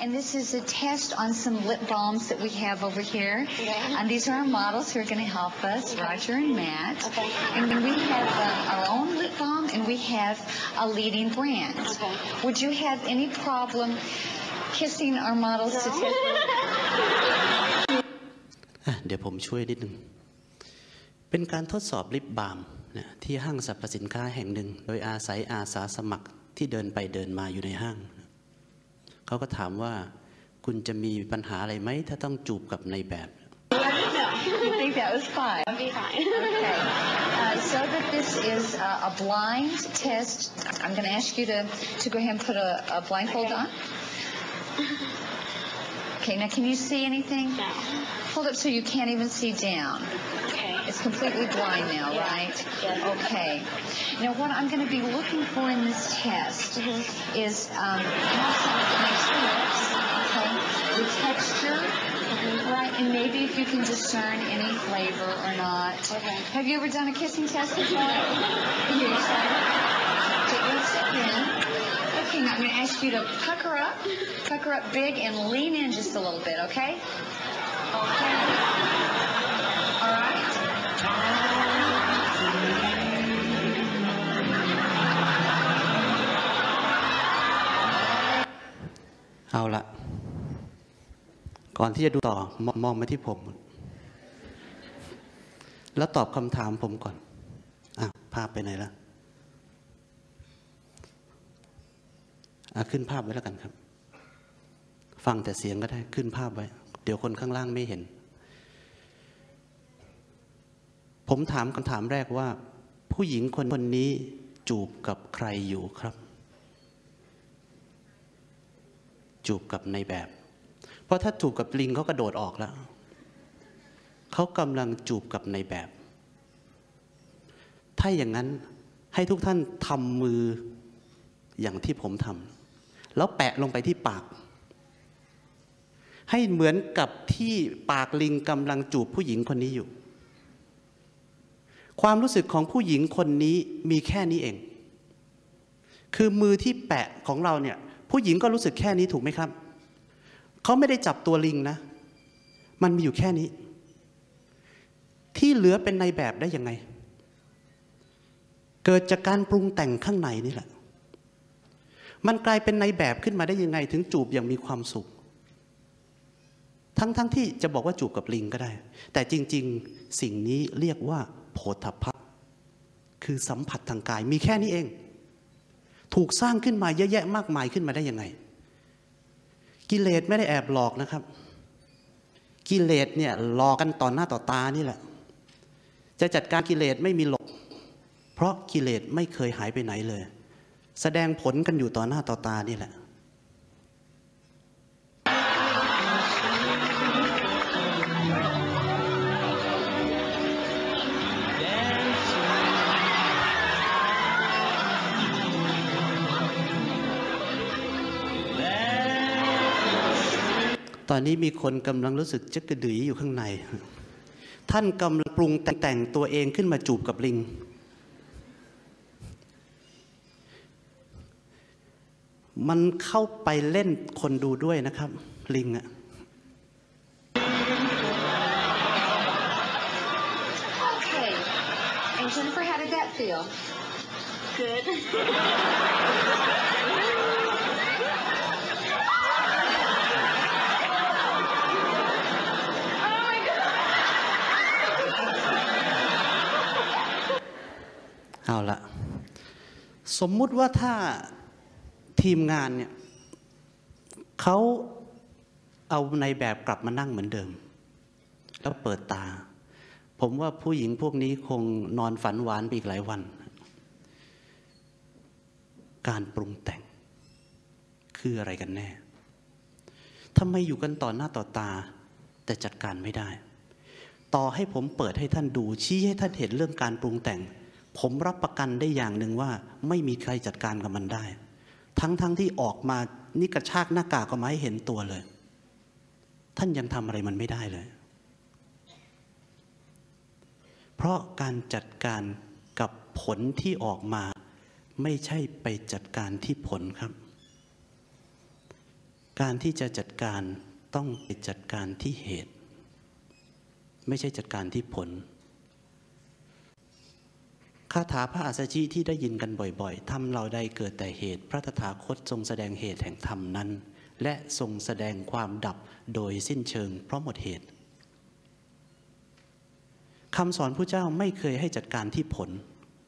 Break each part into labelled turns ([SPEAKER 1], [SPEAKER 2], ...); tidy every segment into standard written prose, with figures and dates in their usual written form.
[SPEAKER 1] And this is a test on some lip balms that we have over here.
[SPEAKER 2] Okay.
[SPEAKER 1] And these are our models who are going to help us, Roger and Matt.
[SPEAKER 2] Okay.
[SPEAKER 1] And we have our own lip balm, and we have a leading brand.
[SPEAKER 2] Okay.
[SPEAKER 1] Would you have any problem kissing our models to test?
[SPEAKER 3] เดี๋ยวผมช่วยนิดนึงเป็นการทดสอบลิปบาล์มที่ห้างสรรพสินค้าแห่งหนึ่งโดยอาศัยอาสาสมัครที่เดินไปเดินมาอยู่ในห้างเขาก็ถามว่าคุณจะมีปัญหาอะไรไหมถ้าต้องจูบกับในแบบ
[SPEAKER 1] You think that was fine?
[SPEAKER 2] That'd be fine.
[SPEAKER 1] Okay. So that this is a blind test, I'm going to ask you to go ahead and put a blindfold on. Okay, now can you see anything?
[SPEAKER 2] No.
[SPEAKER 1] Hold up so you can't even see down.
[SPEAKER 2] Okay.
[SPEAKER 1] It's completely blind now,
[SPEAKER 2] Yeah.
[SPEAKER 1] right?
[SPEAKER 2] Yeah.
[SPEAKER 1] Okay. Now what I'm going to be looking for in this test is have something that makes lips, okay, the texture, right, and maybe if you can discern any flavor or not.
[SPEAKER 2] Okay.
[SPEAKER 1] Have you ever done a kissing test before? You excited? Okay, let's sit in. Okay, now I'm going to ask you to pucker up big and lean in just a little bit, okay? Okay. All right.
[SPEAKER 3] เอาละก่อนที่จะดูต่อมองมาที่ผม แล้วตอบคำถามผมก่อนภาพไปไหนละขึ้นภาพไว้แล้วกันครับฟังแต่เสียงก็ได้ขึ้นภาพไว้เดี๋ยวคนข้างล่างไม่เห็นผมถามคำถามแรกว่าผู้หญิงคนนี้จูบกับใครอยู่ครับจูบกับในแบบเพราะถ้าจูบกับลิงเขากระโดดออกแล้วเขากำลังจูบกับในแบบถ้าอย่างนั้นให้ทุกท่านทำมืออย่างที่ผมทำแล้วแปะลงไปที่ปากให้เหมือนกับที่ปากลิงกำลังจูบผู้หญิงคนนี้อยู่ความรู้สึกของผู้หญิงคนนี้มีแค่นี้เองคือมือที่แปะของเราเนี่ยผู้หญิงก็รู้สึกแค่นี้ถูกไหมครับเขาไม่ได้จับตัวลิงนะมันมีอยู่แค่นี้ที่เหลือเป็นในแบบได้ยังไงเกิดจากการปรุงแต่งข้างในนี่แหละมันกลายเป็นในแบบขึ้นมาได้ยังไงถึงจูบอย่างมีความสุขทั้งที่จะบอกว่าจูบกับลิงก็ได้แต่จริงๆสิ่งนี้เรียกว่าโผฏฐัพพะคือสัมผัสทางกายมีแค่นี้เองถูกสร้างขึ้นมาเยอะแยะมากมายขึ้นมาได้ยังไงกิเลสไม่ได้แอบหลอกนะครับกิเลสเนี่ยหลอกกันต่อหน้าต่อตานี่แหละจะจัดการกิเลสไม่มีหลบเพราะกิเลสไม่เคยหายไปไหนเลยแสดงผลกันอยู่ต่อหน้าต่อตานี่แหละตอนนี้มีคนกำลังรู้สึกจักกระดือยอยู่ข้างในท่านกำลังปรุงแต่งตัวเองขึ้นมาจูบกับลิงมันเข้าไปเล่นคนดูด้วยนะครับลิงอะ
[SPEAKER 1] Okay. And Jennifer, how did that feel?
[SPEAKER 2] Good.
[SPEAKER 3] เอาละสมมุติว่าถ้าทีมงานเนี่ยเขาเอาในแบบกลับมานั่งเหมือนเดิมแล้วเปิดตาผมว่าผู้หญิงพวกนี้คงนอนฝันหวานไปอีกหลายวันการปรุงแต่งคืออะไรกันแน่ทำไมอยู่กันต่อหน้าต่อตาแต่จัดการไม่ได้ต่อให้ผมเปิดให้ท่านดูชี้ให้ท่านเห็นเรื่องการปรุงแต่งผมรับประกันได้อย่างหนึ่งว่าไม่มีใครจัดการกับมันได้ทั้งที่ออกมานี่กระชากหน้ากากก็มาให้เห็นตัวเลยท่านยังทำอะไรมันไม่ได้เลยเพราะการจัดการกับผลที่ออกมาไม่ใช่ไปจัดการที่ผลครับการที่จะจัดการต้องไปจัดการที่เหตุไม่ใช่จัดการที่ผลคาถาพระอัสสชิที่ได้ยินกันบ่อยๆธรรมเราใดเกิดแต่เหตุพระตถาคตทรงแสดงเหตุแห่งธรรมนั้นและทรงแสดงความดับโดยสิ้นเชิงเพราะหมดเหตุคำสอนพระเจ้าไม่เคยให้จัดการที่ผล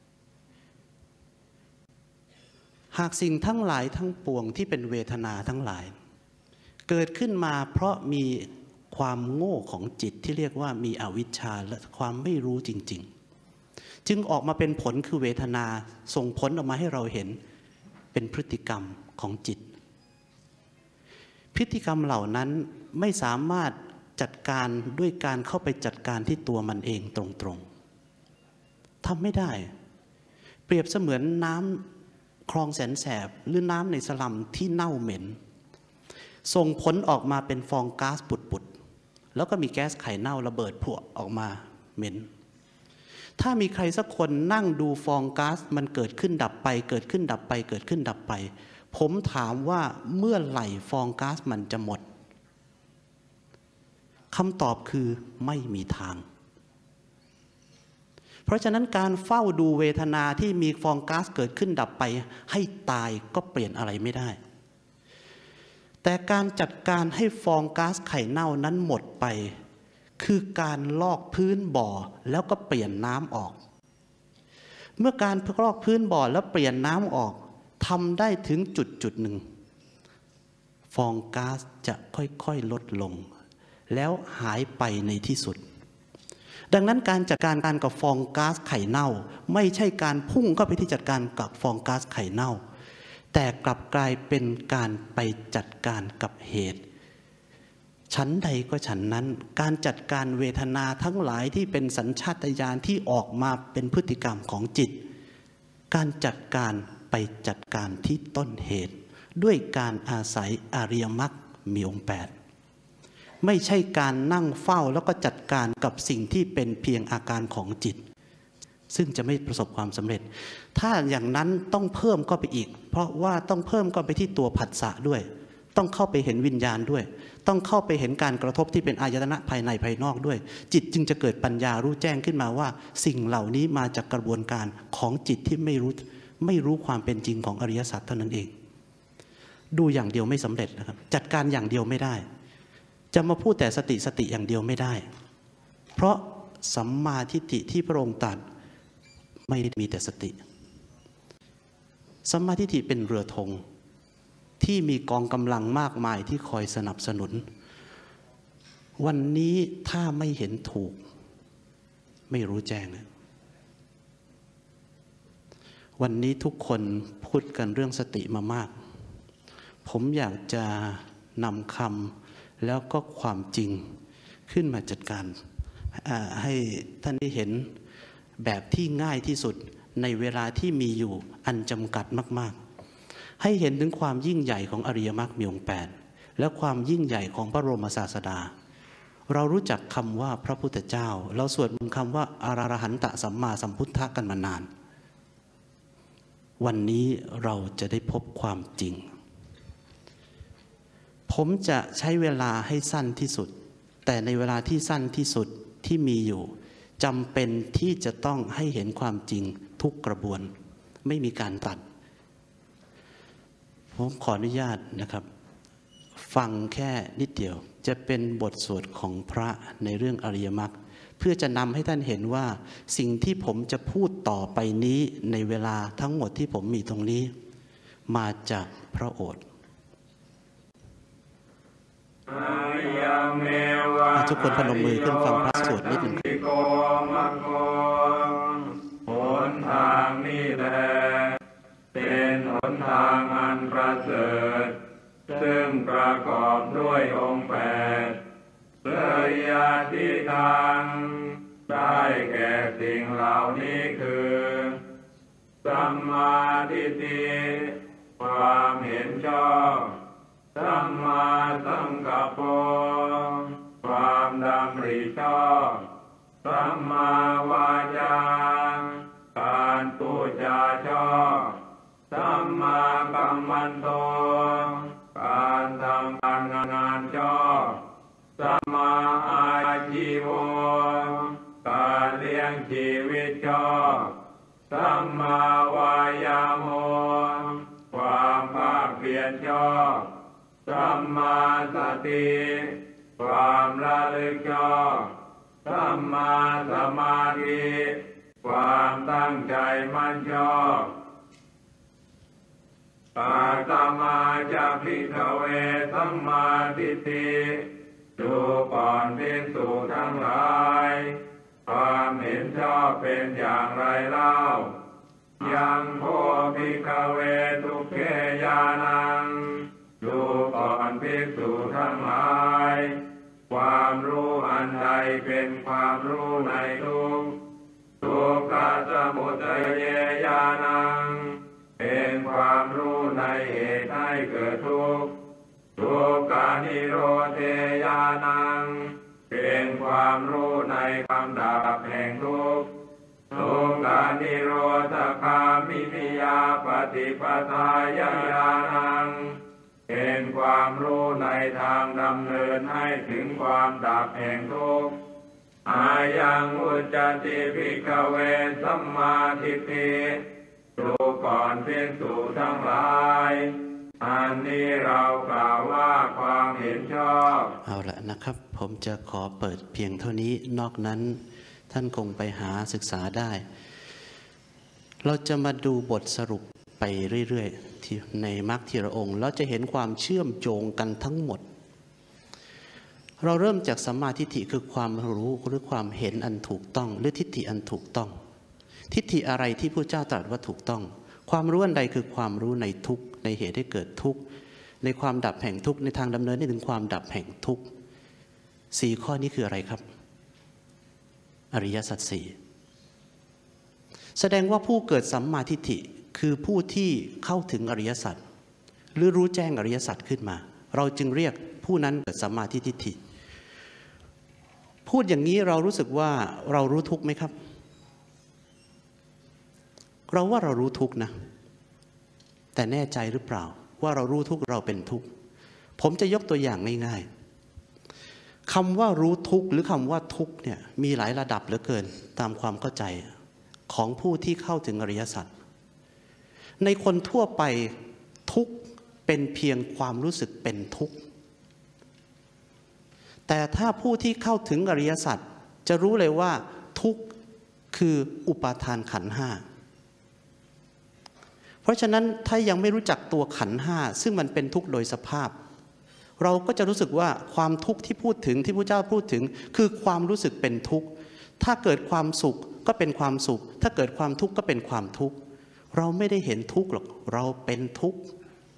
[SPEAKER 3] หากสิ่งทั้งหลายทั้งปวงที่เป็นเวทนาทั้งหลายเกิดขึ้นมาเพราะมีความโง่ของจิตที่เรียกว่ามีอวิชชาและความไม่รู้จริงๆจึงออกมาเป็นผลคือเวทนาส่งผลออกมาให้เราเห็นเป็นพฤติกรรมของจิตพฤติกรรมเหล่านั้นไม่สามารถจัดการด้วยการเข้าไปจัดการที่ตัวมันเองตรงๆทำไม่ได้เปรียบเสมือนน้ำคลองแสนแสบหรือน้ำในสลัมที่เน่าเหม็นส่งผลออกมาเป็นฟองก๊าซปุดๆแล้วก็มีแก๊สไข่เน่าระเบิดพวกออกมาเหม็นถ้ามีใครสักคนนั่งดูฟองก๊าซมันเกิดขึ้นดับไปเกิดขึ้นดับไปเกิดขึ้นดับไปผมถามว่าเมื่อไหร่ฟองก๊าซมันจะหมดคำตอบคือไม่มีทางเพราะฉะนั้นการเฝ้าดูเวทนาที่มีฟองก๊าซเกิดขึ้นดับไปให้ตายก็เปลี่ยนอะไรไม่ได้แต่การจัดการให้ฟองก๊าซไข่เน่านั้นหมดไปคือการลอกพื้นบ่อแล้วก็เปลี่ยนน้ำออกเมื่อการลอกพื้นบ่อแล้วเปลี่ยนน้ำออกทำได้ถึงจุดหนึ่งฟองก๊าซจะค่อยๆลดลงแล้วหายไปในที่สุดดังนั้นการจัดการกับฟองก๊าซไข่เน่าไม่ใช่การพุ่งเข้าไปที่จัดการกับฟองก๊าซไข่เน่าแต่กลับกลายเป็นการไปจัดการกับเหตุฉันใดก็ฉันนั้นการจัดการเวทนาทั้งหลายที่เป็นสัญชาตญาณที่ออกมาเป็นพฤติกรรมของจิตการจัดการไปจัดการที่ต้นเหตุด้วยการอาศัยอริยมรรคมีองค์8ไม่ใช่การนั่งเฝ้าแล้วก็จัดการกับสิ่งที่เป็นเพียงอาการของจิตซึ่งจะไม่ประสบความสำเร็จถ้าอย่างนั้นต้องเพิ่มก็ไปอีกเพราะว่าต้องเพิ่มก็ไปที่ตัวผัสสะด้วยต้องเข้าไปเห็นวิญญาณด้วยต้องเข้าไปเห็นการกระทบที่เป็นอายตนะภายในภายนอกด้วยจิตจึงจะเกิดปัญญารู้แจ้งขึ้นมาว่าสิ่งเหล่านี้มาจากกระบวนการของจิตที่ไม่รู้ความเป็นจริงของอริยสัจเท่านั้นเองดูอย่างเดียวไม่สำเร็จนะครับจัดการอย่างเดียวไม่ได้จะมาพูดแต่สติอย่างเดียวไม่ได้เพราะสัมมาทิฏฐิที่พระองค์ตรัสไม่ได้มีแต่สติสัมมาทิฏฐิเป็นเรือธงที่มีกองกำลังมากมายที่คอยสนับสนุนวันนี้ถ้าไม่เห็นถูกไม่รู้แจ้งนะวันนี้ทุกคนพูดกันเรื่องสติมามากผมอยากจะนำคำแล้วก็ความจริงขึ้นมาจัดการให้ท่านได้เห็นแบบที่ง่ายที่สุดในเวลาที่มีอยู่อันจำกัดมากๆให้เห็นถึงความยิ่งใหญ่ของอริยมรรคมีองค์8และความยิ่งใหญ่ของพระบรมศาสดาเรารู้จักคำว่าพระพุทธเจ้าเราสวดมนต์คำว่าอรหันตสัมมาสัมพุทธะกันมานานวันนี้เราจะได้พบความจริงผมจะใช้เวลาให้สั้นที่สุดแต่ในเวลาที่สั้นที่สุดที่มีอยู่จำเป็นที่จะต้องให้เห็นความจริงทุกกระบวนไม่มีการตัดผมขออนุญาตนะครับฟังแค่นิดเดียวจะเป็นบทสวดของพระในเรื่องอริยมรรคเพื่อจะนำให้ท่านเห็นว่าสิ่งที่ผมจะพูดต่อไปนี้ในเวลาทั้งหมดที่ผมมีตรงนี้มาจากพระโอษฐ์ทุกคนพนมมือขึ้นฟังพระสวดนิดหนึ่ง
[SPEAKER 4] หนทางนี้แลเป็นหนทางอันประเสริฐซึ่งประกอบด้วยองค์8เลยญาติทางได้แก่สิ่งเหล่านี้คือสัมมาทิฏฐิความเห็นชอบสัมมาสังกัปปะความดำริชอบสัมมาวาจาการพูดจาชอบสัมมากัมมันโตการทำการเลี้ยงชีวิตชอบสัมมาวายาโมความภาคเพียรชอบสัมมาสติความระลึกชอบสัมมาสมาธิความตั้งใจมั่นชอบอาตมาจะภิกขเวสัมมาทิฏฐิดูก่อนภิกษุทั้งหลายความเห็นชอบเป็นอย่างไรเล่ายังโพภิกขเวทุกเขญาณังดูก่อนภิกษุทั้งหลายความรู้อันใดเป็นความรู้ในทุกข์ทุกขสมุทัยญาณังเป็นความรู้ในเหตุให้เกิดทุกข์ทุกขานิโรธญาณังเป็นความรู้ในความดับแห่งทุกข์ทุกขานิโรธคามินิยาปฏิปทาญาณังเป็นความรู้ในทางดำเนินให้ถึงความดับแห่งทุกข์อายังอุจจติภิกขเวสัมมาทิฏฐิดูก่อนภิกษุทั้งหลายอันนี้เรากล่าวว่าความเห็นชอบ
[SPEAKER 3] เอาละนะครับผมจะขอเปิดเพียงเท่านี้นอกนั้นท่านคงไปหาศึกษาได้เราจะมาดูบทสรุปไปเรื่อยๆที่ในมรรคทีละองค์เราจะเห็นความเชื่อมโยงกันทั้งหมดเราเริ่มจากสัมมาทิฏฐิคือความรู้หรือความเห็นอันถูกต้องหรือทิฏฐิอันถูกต้องทิฏฐิอะไรที่พระเจ้าตรัสว่าถูกต้องความรู้อันใดคือความรู้ในทุกข์ในเหตุให้เกิดทุกข์ในความดับแห่งทุกข์ในทางดำเนินให้ถึงความดับแห่งทุกข์4ข้อนี้คืออะไรครับอริยสัจสี่แสดงว่าผู้เกิดสัมมาทิฏฐิคือผู้ที่เข้าถึงอริยสัจหรือรู้แจ้งอริยสัจขึ้นมาเราจึงเรียกผู้นั้นเกิดสัมมาทิฏฐิพูดอย่างนี้เรารู้สึกว่าเรารู้ทุกข์ไหมครับเราว่าเรารู้ทุกข์นะแต่แน่ใจหรือเปล่าว่าเรารู้ทุกข์เราเป็นทุกข์ผมจะยกตัวอย่างง่ายๆคำว่ารู้ทุกข์หรือคำว่าทุกข์เนี่ยมีหลายระดับเหลือเกินตามความเข้าใจของผู้ที่เข้าถึงอริยสัจในคนทั่วไปทุกข์เป็นเพียงความรู้สึกเป็นทุกข์แต่ถ้าผู้ที่เข้าถึงอริยสัจจะรู้เลยว่าทุกข์คืออุปาทานขันธ์ห้าเพราะฉะนั้นถ้ายังไม่รู้จักตัวขันธ์ห้าซึ่งมันเป็นทุกข์โดยสภาพเราก็จะรู้สึกว่าความทุกข์ที่พูดถึงที่พระเจ้าพูดถึงคือความรู้สึกเป็นทุกข์ถ้าเกิดความสุขก็เป็นความสุขถ้าเกิดความทุกข์ก็เป็นความทุกข์เราไม่ได้เห็นทุกข์หรอกเราเป็นทุกข์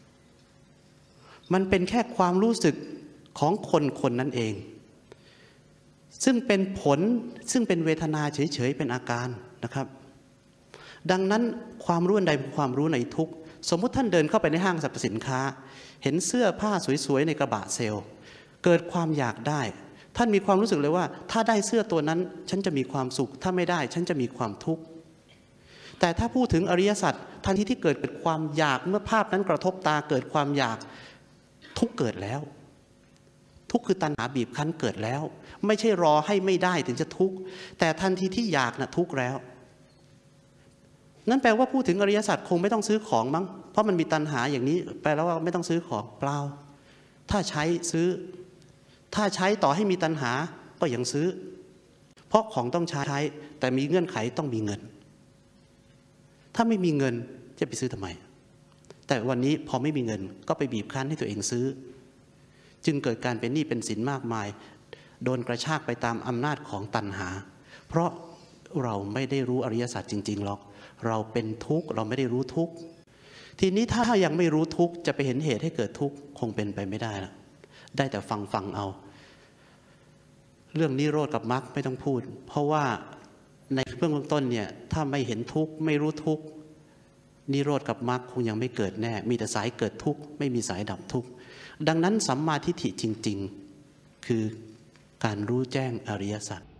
[SPEAKER 3] มันเป็นแค่ความรู้สึกของคนคนนั้นเองซึ่งเป็นผลซึ่งเป็นเวทนาเฉยๆเป็นอาการนะครับดังนั้นความรู้ใดเป็นความรู้ในทุกข์สมมุติท่านเดินเข้าไปในห้างสรรพสินค้าเห็นเสื้อผ้าสวยๆในกระบะเซลล์เกิดความอยากได้ท่านมีความรู้สึกเลยว่าถ้าได้เสื้อตัวนั้นฉันจะมีความสุขถ้าไม่ได้ฉันจะมีความทุกข์แต่ถ้าพูดถึงอริยสัจทันทีที่เกิดความอยากเมื่อภาพนั้นกระทบตาเกิดความอยากทุกข์เกิดแล้วทุกข์คือตัณหาบีบคั้นเกิดแล้วไม่ใช่รอให้ไม่ได้ถึงจะทุกข์แต่ทันทีที่อยากน่ะทุกข์แล้วนั่นแปลว่าพูดถึงอริยสัจคงไม่ต้องซื้อของมั้งเพราะมันมีตัณหาอย่างนี้แปลแล้วว่าไม่ต้องซื้อของเปล่าถ้าใช้ซื้อถ้าใช้ต่อให้มีตัณหาก็ยังซื้อเพราะของต้องใช้แต่มีเงื่อนไขต้องมีเงินถ้าไม่มีเงินจะไปซื้อทำไมแต่วันนี้พอไม่มีเงินก็ไปบีบคั้นให้ตัวเองซื้อจึงเกิดการเป็นหนี้เป็นสินมากมายโดนกระชากไปตามอำนาจของตัณหาเพราะเราไม่ได้รู้อริยสัจจริงๆหรอกเราเป็นทุกข์เราไม่ได้รู้ทุกข์ทีนี้ถ้ายังไม่รู้ทุกข์จะไปเห็นเหตุให้เกิดทุกข์คงเป็นไปไม่ได้ละได้แต่ฟังเอาเรื่องนิโรธกับมรรคไม่ต้องพูดเพราะว่าในเบื้องต้นเนี่ยถ้าไม่เห็นทุกข์ไม่รู้ทุกข์นิโรธกับมรรคคงยังไม่เกิดแน่มีแต่สายเกิดทุกข์ไม่มีสายดับทุกข์ดังนั้นสัมมาทิฏฐิจริงๆคือการรู้แจ้งอริยสัจ